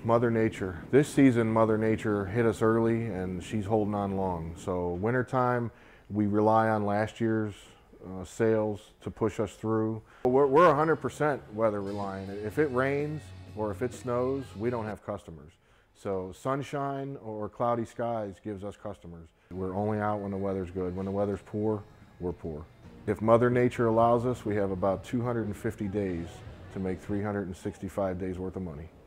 Mother Nature. This season, Mother Nature hit us early and she's holding on long. So wintertime, we rely on last year's sales to push us through. We're 100% weather reliant. If it rains or if it snows, we don't have customers. So sunshine or cloudy skies gives us customers. We're only out when the weather's good. When the weather's poor, we're poor. If Mother Nature allows us, we have about 250 days to make 365 days worth of money.